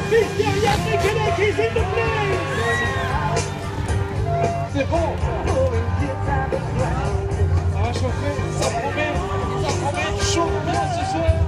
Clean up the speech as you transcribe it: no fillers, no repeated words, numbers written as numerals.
Mysteria Mechanic is in the place. C'est bon. Ça va chauffer, ça promet du chaud bien ce soir.